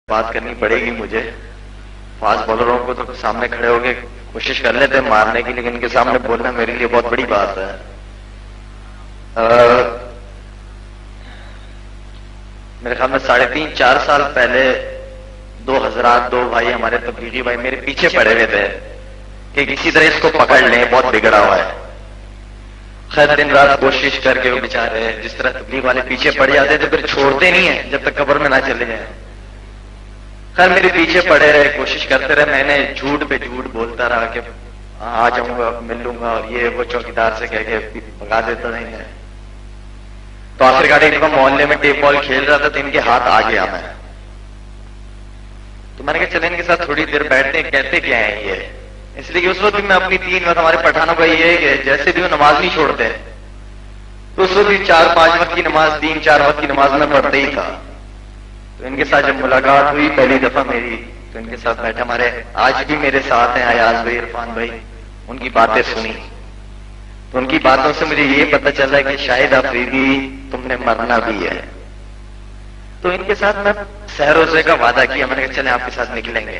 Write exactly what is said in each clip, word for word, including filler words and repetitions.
بات کرنی پڑے گی مجھے. فاسٹ بالروں کو تو سامنے کھڑے ہو کے کوشش کر لیتے ہیں مارنے کی، لیکن ان کے سامنے بولنا میرے لیے بہت بڑی بات ہے. میرے خیال میں ساڑھے تین چار سال پہلے دو حضرات دو بھائی ہمارے تبلیغی بھائی میرے پیچھے پڑے ہوئے تھے کہ کسی طرح اس کو پکڑ لیں، بہت بگڑا ہوا ہے. خیر دن رات کوشش کر کے وہ بیچارے جس طرح تبلیغ والے پیچھے پڑ جاتے تھے پھر چھوڑتے نہیں ہیں جب تک قبر میں نہ چلے جائیں. خیر میرے پیچھے پڑے رہے، کوشش کرتے رہے، میں نے جھوٹ پہ جھوٹ بولتا رہا کہ آ جاؤں گا مل لوں گا، اور یہ وہ چوکیدار سے کہہ کے بگا دیتا نہیں ہے. تو آخر کار ایک محلے میں ٹیپ بال کھیل رہا تھا تو ان کے ہاتھ آ گیا میں. تو میں نے کہا چلے ان کے ساتھ تھوڑی دیر بیٹھتے ہیں، کہتے کیا ہیں یہ. اس لیے کہ اس وقت بھی میں اپنی تین وقت ہمارے پٹھانوں کا یہ ہے کہ جیسے بھی وہ نماز نہیں چھوڑتے، تو اس وقت بھی چار پانچ وقت کی نماز تین چار وقت کی نماز میں پڑھتے ہی تھا. تو ان کے ساتھ جب ملاقات ہوئی پہلی دفعہ میری، تو ان کے ساتھ بیٹھے، ہمارے آج بھی میرے ساتھ ہیں ایاز بھائی، عرفان بھائی، ان کی باتیں سنی تو ان کی باتوں سے مجھے یہ پتہ چلا کہ شاید افریدی تم نے مرنا بھی ہے. تو ان کے ساتھ میں سحر روزے کا وعدہ کیا، میں نے کہا چلیں آپ کے ساتھ نکلیں گے.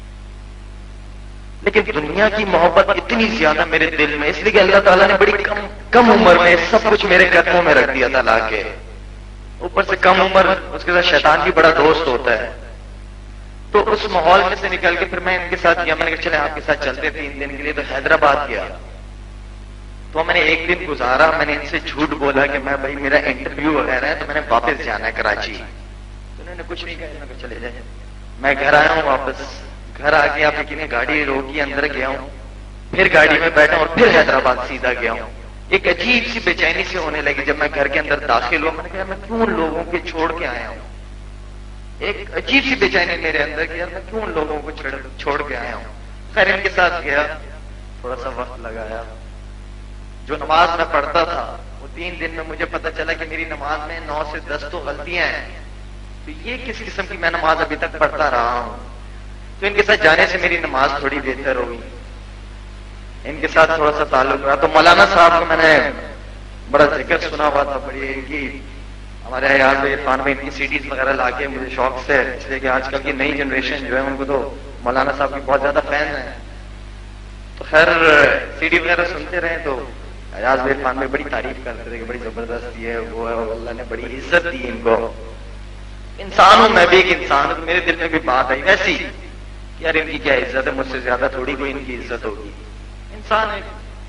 لیکن دنیا کی محبت اتنی زیادہ میرے دل میں، اس لیے کہ اللہ تعالیٰ نے بڑی کم کم عمر میں سب کچھ میرے قدموں میں رکھ دیا تھا لا کے. اوپر سے کم عمر، اس کے ساتھ شیطان بھی بڑا دوست ہوتا ہے. تو اس ماحول میں سے نکل کے پھر میں ان کے ساتھ گیا، میں نے کہا چلے آپ کے ساتھ چلتے تین دن کے لیے. تو حیدرآباد گیا تو میں نے ایک دن گزارا، میں نے ان سے جھوٹ بولا کہ میں بھائی میرا انٹرویو وغیرہ ہے تو میں نے واپس جانا ہے کراچی. تو انہوں نے کچھ نہیں کہا، میں چلے جائیں. میں گھر آیا ہوں، واپس گھر آ کے آپ یقین گاڑی روکی، اندر گیا ہوں، پھر گاڑی میں بیٹھا اور پھر حیدرآباد سیدھا گیا ہوں. ایک عجیب سی بے چینی سے ہونے لگی جب میں گھر کے اندر داخل ہوا. میں نے کہا میں کیوں لوگوں کے چھوڑ کے آیا ہوں، ایک عجیب سی بے چینی میرے اندر کہ میں کیوں لوگوں کو چھوڑ کے آیا ہوں. خیر ان کے ساتھ گیا، تھوڑا سا وقت لگایا. جو نماز میں پڑھتا تھا وہ تین دن میں مجھے پتا چلا کہ میری نماز میں نو سے دس تو غلطیاں ہیں. تو یہ کس قسم کی میں نماز ابھی تک پڑھتا رہا ہوں. تو ان کے ساتھ جانے سے میری نماز تھوڑی بہتر ہوئی، ان کے ساتھ تھوڑا سا تعلق رہا. تو مولانا صاحب کو میں نے بڑا ذکر سنا ہوا تھا، بڑی ان کی ہمارے یہاں پہ عرفان میں ان کی سیڈیز وغیرہ لا کے مجھے شوق سے، اس لیے کہ آج کل کی نئی جنریشن جو ہے ان کو تو مولانا صاحب کی بہت زیادہ فین ہیں. تو خیر سی ڈی وغیرہ سنتے رہے تو ایاز بھائی عرفان میں بڑی تعریف کرتے تھے کہ بڑی زبردست ہے وہ ہے، اللہ نے بڑی عزت دی ان کو. انسان ہوں میں بھی ایک انسان ہوں، میرے دل میں بھی بات آئی ویسی کہ یار ان کی کیا عزت ہے، مجھ سے زیادہ تھوڑی کوئی ان کی عزت ہوگی، انسان ہے.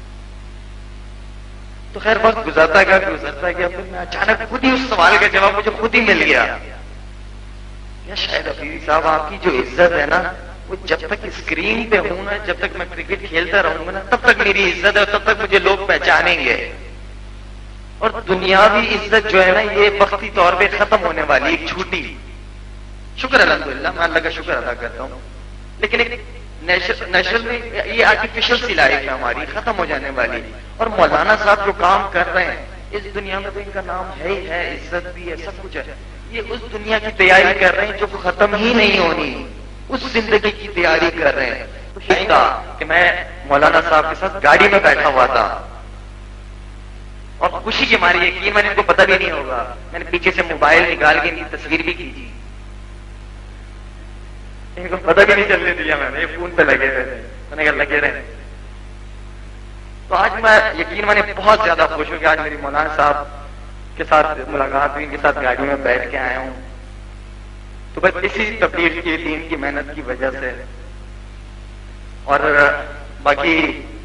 تو خیر وقت گزرتا گیا گزرتا گیا پھر میں اچانک خود ہی اس سوال کا جواب مجھے خود ہی مل گیا. یا شاید افریدی صاحب آپ کی جو عزت ہے نا وہ جب تک اسکرین پہ ہوں نا، جب تک میں کرکٹ کھیلتا رہوں گا نا تب تک میری عزت ہے، تب تک مجھے لوگ پہچانیں گے. اور دنیاوی عزت جو ہے نا یہ وقتی طور پہ ختم ہونے والی ایک چھوٹی. شکر الحمدللہ میں اللہ کا شکر ادا کرتا ہوں، لیکن ایک نیشنل میں یہ آرٹیفیشل سی لائف ہے ہماری ختم ہو جانے والی. اور مولانا صاحب جو کام کر رہے ہیں اس دنیا میں تو ان کا نام ہے ہی ہے، عزت بھی ہے، سب کچھ ہے. یہ اس دنیا کی تیاری کر رہے ہیں جو ختم ہی نہیں ہونی، اس زندگی کی تیاری کر رہے ہیں. تو کہ میں مولانا صاحب کے ساتھ گاڑی میں بیٹھا ہوا تھا اور خوشی کی ہماری یقین میں نے ان کو پتہ بھی نہیں ہوگا، میں نے پیچھے سے موبائل نکال کے ان کی تصویر بھی کھینچی، ان کو پتہ بھی نہیں چلنے دیا. میں نے فون پہ لگے ہوئے تھے، میں نے کہا لگے رہے. تو آج میں یقین میں نے بہت زیادہ خوش ہوں کہ آج میری مولانا صاحب کے ساتھ ملاقات ہوئی، ان کے ساتھ گاڑی میں بیٹھ کے آیا ہوں. تو بس اسی تبلیغ کی دین کی محنت کی وجہ سے. اور باقی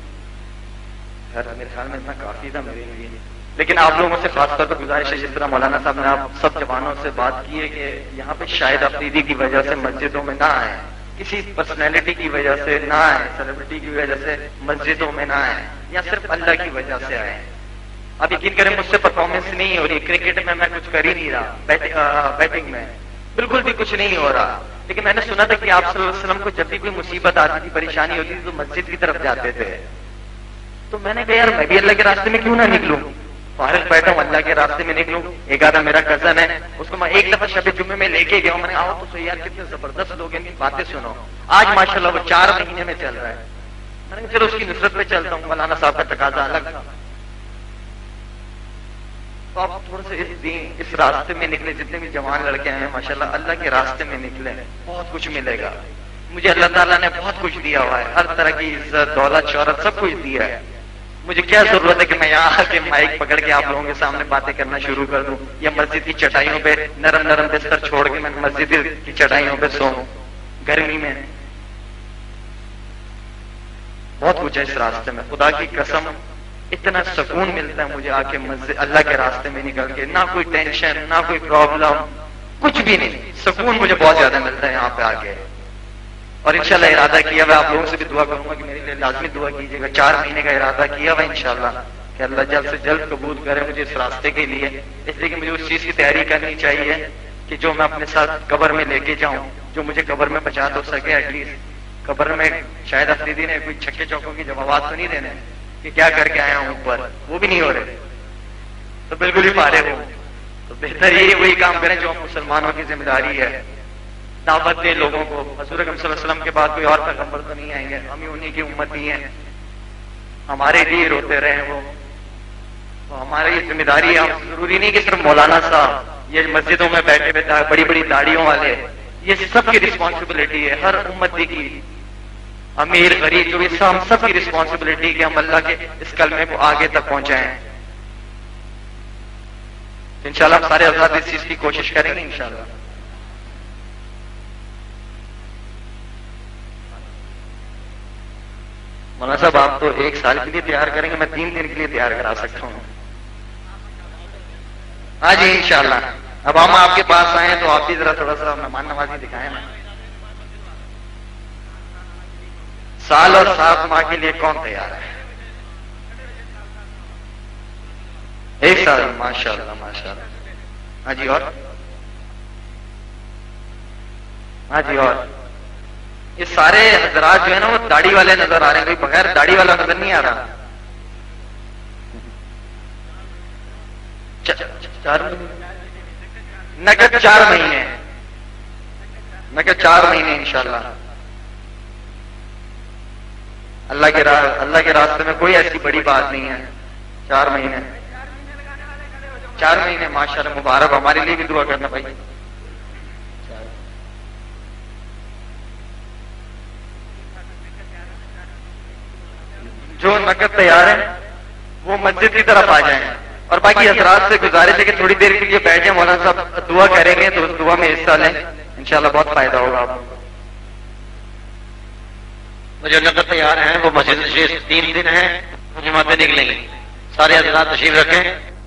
میرے خیال میں اتنا کافی تھا میرے لیے، لیکن آپ لوگوں سے خاص طور پر گزارش ہے جس طرح مولانا صاحب نے آپ سب جوانوں سے بات کی ہے کہ یہاں پہ شاید افریدی کی وجہ سے مسجدوں میں نہ آئے، کسی پرسنالٹی کی وجہ سے نہ آئے، سیلیبریٹی کی وجہ سے مسجدوں میں نہ آئے، یا صرف اللہ کی وجہ سے آئے. اب یقین کریں مجھ سے پرفارمنس نہیں ہو رہی، کرکٹ میں میں کچھ کر ہی نہیں رہا، بیٹنگ میں بالکل بھی کچھ نہیں ہو رہا. لیکن میں نے سنا تھا کہ آپ صلی اللہ علیہ وسلم کو جب بھی کوئی مصیبت آتی تھی، پریشانی ہوتی تھی تو مسجد کی طرف جاتے تھے. تو میں نے کہا یار میں بھی اللہ کے راستے میں کیوں نہ نکلوں، فارغ بیٹھا ہوں اللہ کے راستے میں نکلوں. ایک آدھا میرا کزن ہے، اس کو میں ایک دفعہ شب جمعے میں لے کے گیا ہوں، میں نے آؤ تو صحیح یار کتنے زبردست لوگ ہیں، باتیں سنو. آج ماشاءاللہ وہ چار مہینے میں چل رہا ہے. میں نے کہا چلو اس کی نصرت پہ چلتا ہوں. مولانا صاحب کا تقاضا الگ تھا. تو آپ تھوڑا سا اس دین اس راستے میں نکلے. جتنے بھی جوان لڑکے ہیں ماشاءاللہ اللہ کے راستے میں نکلے, بہت کچھ ملے گا. مجھے اللہ تعالیٰ نے بہت کچھ دیا ہوا ہے, ہر طرح کی عزت دولت شہرت سب کچھ دیا ہے. مجھے کیا ضرورت ہے کہ میں یہاں آ کے مائک پکڑ کے آپ لوگوں کے سامنے باتیں کرنا شروع کر دوں, یا مسجد کی چٹائیوں پہ نرم نرم بستر چھوڑ کے میں مسجد کی چٹائیوں پہ سوؤں گرمی میں. بہت کچھ ہے اس راستے میں, خدا کی قسم اتنا سکون ملتا ہے مجھے آ کے مسجد اللہ کے راستے میں نکل کے. نہ کوئی ٹینشن نہ کوئی پرابلم, کچھ بھی نہیں, سکون مجھے بہت زیادہ ملتا ہے یہاں پہ آ کے. اور انشاءاللہ ارادہ کیا میں آپ لوگوں سے بھی دعا کروں گا کہ میرے لیے لازمی دعا کیجیے گا. چار مہینے کا ارادہ کیا ہوا انشاءاللہ کہ اللہ جلد سے جلد قبول کرے مجھے اس راستے کے لیے. اس لیے کہ مجھے اس چیز کی تیاری کرنی چاہیے کہ جو میں اپنے ساتھ قبر میں لے کے جاؤں, جو مجھے قبر میں پہنچا تو سکے. ایٹ لیسٹ قبر میں شاید افریدی نے کوئی چھکے چوکوں کی جوابات تو نہیں دینے کہ کیا کر کے آیا ہوں اوپر, وہ بھی نہیں ہو رہے, تو بالکل ہی پارے ہو. تو بہتر یہ وہی کام کریں جو مسلمانوں کی ذمہ داری ہے, دعوت دیں لوگوں کو. حضور اکرم صلی اللہ علیہ وسلم کے بعد کوئی اور پیغمبر تو نہیں آئیں گے, ہم ہی انہیں کی امتی ہیں, ہمارے لیے روتے رہے وہ. تو ہماری یہ ذمہ داری ہے. ضروری نہیں کہ صرف مولانا صاحب یہ مسجدوں میں بیٹھے بیٹھے بڑی بڑی داڑیوں والے, یہ سب کی رسپانسبلٹی ہے ہر امتی کی, امیر غریب جو بھی ہم سب کی رسپانسبلٹی کہ ہم اللہ کے اس کلمے کو آگے تک پہنچائیں. انشاءاللہ ہم سارے حضرات اس چیز کی کوشش کریں گے انشاءاللہ. مولانا صاحب آپ تو ایک سال کے لیے تیار کریں گے, میں تین دن کے لیے تیار کرا سکتا ہوں. ہاں جی انشاءاللہ. اب ہم آپ کے پاس آئے تو آپ بھی ذرا تھوڑا سا مہمان نوازی دکھائیں نا. سال اور سات ماہ کے لیے کون تیار ہے؟ ایک سال. ماشاء اللہ ماشاء اللہ. ہاں جی اور ہاں جی اور یہ سارے حضرات جو ہے نا وہ داڑھی والے نظر آ رہے ہیں, کوئی بغیر داڑھی والا نظر نہیں آ رہا. چار نقد چار مہینے نقد چار مہینے انشاءاللہ. اللہ کے راہ اللہ کے راستے میں کوئی ایسی بڑی بات نہیں ہے. چار مہینے چار مہینے ماشاءاللہ مبارک. ہمارے لیے بھی دعا کرنا بھائی. جو نقد تیار ہے وہ مسجد کی طرف آ جائیں, اور باقی حضرات سے گزارش ہے کہ تھوڑی دیر کے لیے بیٹھ جائیں. مولانا صاحب دعا کریں گے تو اس دعا میں حصہ لیں, انشاءاللہ بہت فائدہ ہوگا آپ کو. جو نقد تیار ہیں وہ مسجد شریف تین دن ہیں, جمعہ پہ نکلیں گے. سارے حضرات تشریف رکھیں.